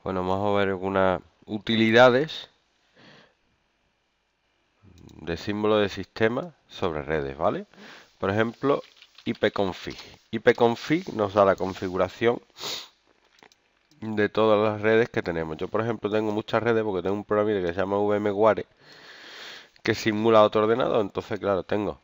Bueno, vamos a ver algunas utilidades de símbolo de sistema sobre redes, ¿vale? Por ejemplo, ipconfig. Ipconfig nos da la configuración de todas las redes que tenemos. Yo, por ejemplo, tengo muchas redes porque tengo un programa que se llama VMware que simula otro ordenador. Entonces, claro, tengo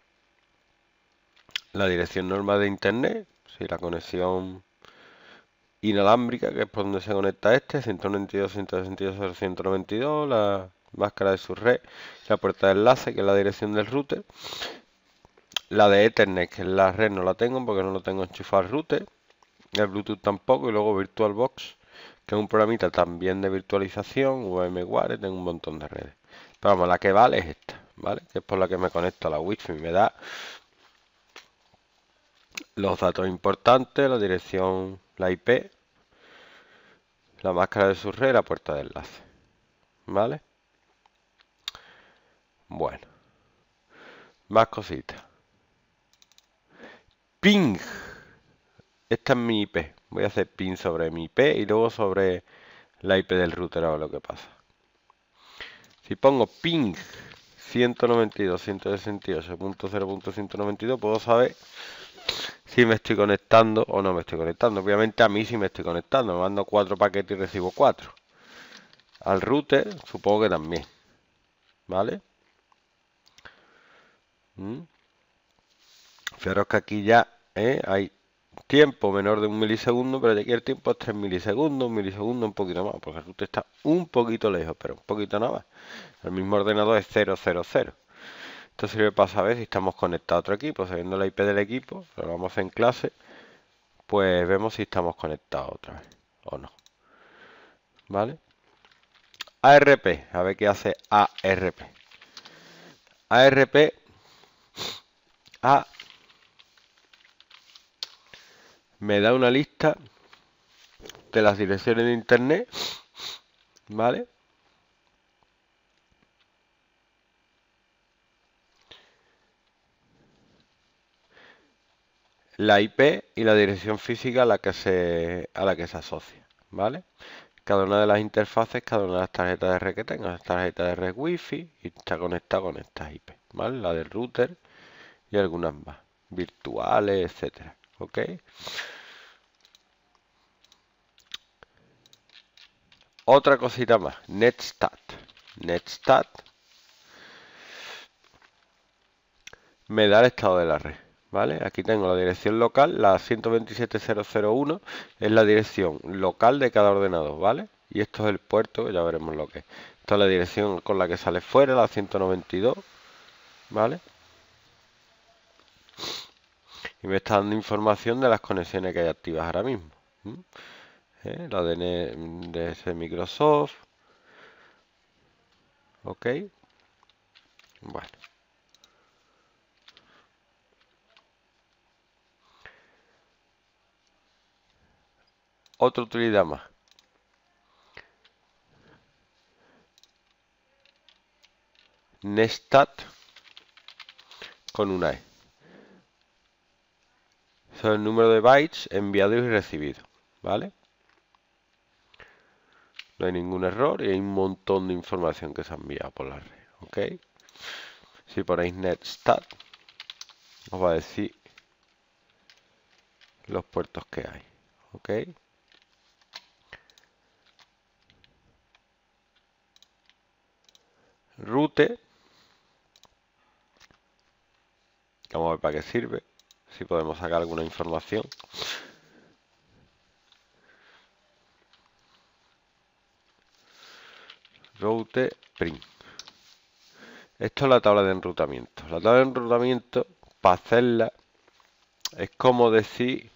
la dirección normal de internet, si la conexión inalámbrica, que es por donde se conecta este, 192.168.192, la máscara de su red, la puerta de enlace, que es la dirección del router, la de Ethernet, que es la red, no la tengo porque no lo tengo enchufado al router, el Bluetooth tampoco, y luego VirtualBox, que es un programita también de virtualización, VMware, tengo un montón de redes. Pero vamos, la que vale es esta, ¿vale? Que es por la que me conecto a la Wi-Fi, me da los datos importantes, la dirección, la IP, la máscara de su red y la puerta de enlace, ¿vale? Bueno, más cositas. Ping. Esta es mi IP. Voy a hacer ping sobre mi IP y luego sobre la IP del router a ver lo que pasa. Si pongo ping 192.168.0.192, puedo saber si me estoy conectando o no me estoy conectando. Obviamente a mí sí me estoy conectando. Me mando 4 paquetes y recibo 4. Al router supongo que también. ¿Vale? Fijaros que aquí ya hay tiempo menor de 1 milisegundo, pero de aquí el tiempo es 3 milisegundos, 1 milisegundo, un poquito más, porque el router está un poquito lejos, pero un poquito nada más. El mismo ordenador es 000. Esto sirve para saber si estamos conectados a otro equipo, sabiendo la IP del equipo, lo vamos a hacer en clase, pues vemos si estamos conectados otra vez o no. ¿Vale? ARP, a ver qué hace ARP. ARP me da una lista de las direcciones de internet, ¿vale? La IP y la dirección física a la que se asocia, ¿vale? Cada una de las interfaces, cada una de las tarjetas de red que tenga, las tarjetas de red Wi-Fi y está conectada con estas IP, ¿vale? La del router y algunas más, virtuales, etcétera, ¿ok? Otra cosita más, Netstat. Netstat me da el estado de la red, ¿vale? Aquí tengo la dirección local, la 127.0.0.1 es la dirección local de cada ordenador, ¿vale? Y esto es el puerto, que ya veremos lo que es. Esta es la dirección con la que sale fuera, la 192, ¿vale? Y me está dando información de las conexiones que hay activas ahora mismo. La de Microsoft, ¿ok? Bueno. Otra utilidad más. Netstat con una E. Son el número de bytes enviados y recibidos, ¿vale? No hay ningún error y hay un montón de información que se ha enviado por la red, ¿ok? Si ponéis netstat, os va a decir los puertos que hay, ¿ok? Route, vamos a ver para qué sirve, si podemos sacar alguna información. Route print. Esto es la tabla de enrutamiento. La tabla de enrutamiento, para hacerla, es como decir,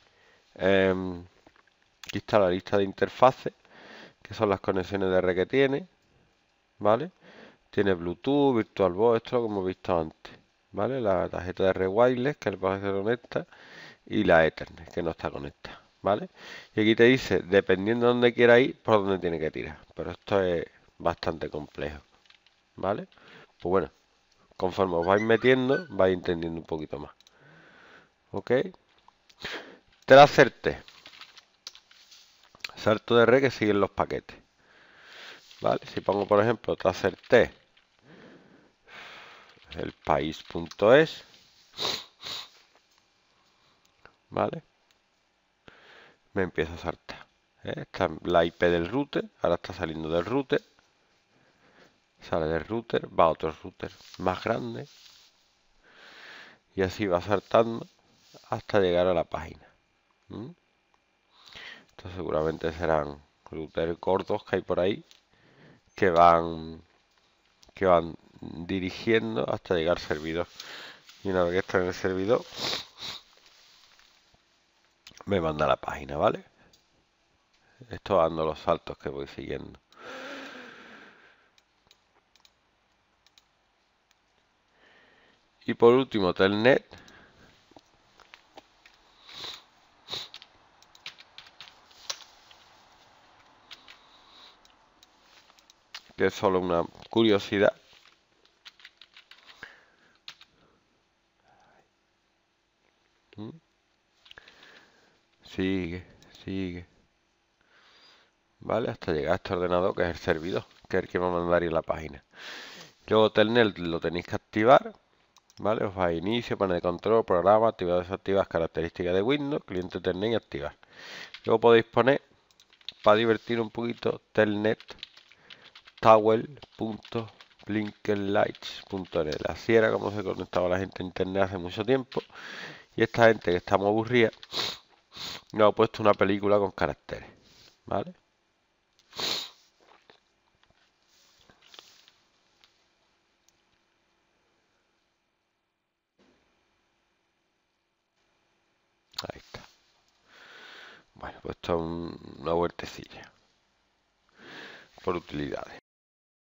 aquí está la lista de interfaces, que son las conexiones de red que tiene, ¿vale? Tiene Bluetooth, VirtualBox, esto lo que hemos visto antes, ¿vale? La tarjeta de red wireless, que es para que se conecta, y la Ethernet, que no está conectada, ¿vale? Y aquí te dice, dependiendo de dónde quiera ir, por dónde tiene que tirar. Pero esto es bastante complejo, ¿vale? Pues bueno, conforme os vais metiendo, vais entendiendo un poquito más, ¿ok? Tracerte. salto de red que siguen los paquetes. ¿Vale? Si pongo, por ejemplo, tracer-t, el país.es, ¿vale? Me empieza a saltar. Está la IP del router, ahora está saliendo del router, sale del router, va a otro router más grande y así va saltando hasta llegar a la página. Estos seguramente serán routers gordos que hay por ahí que van dirigiendo hasta llegar al servidor. Y una vez que está en el servidor, me manda a la página, ¿vale? Esto dando los saltos que voy siguiendo. Y por último, Telnet, que es solo una curiosidad. Sigue, sigue. ¿Vale? Hasta llegar a este ordenador que es el servidor, que es el que va a mandar ir a la página. Luego Telnet lo tenéis que activar, ¿vale? Os va a inicio, panel de control, programa, activar, desactivar, características de Windows, cliente Telnet y activar. Luego podéis poner, para divertir un poquito, Telnet towel.blinkenlights.net. Así era como se conectaba la gente a internet hace mucho tiempo. Y esta gente que está muy aburrida nos ha puesto una película con caracteres, ¿vale? Ahí está. Bueno, pues esto es una vueltecilla por utilidades.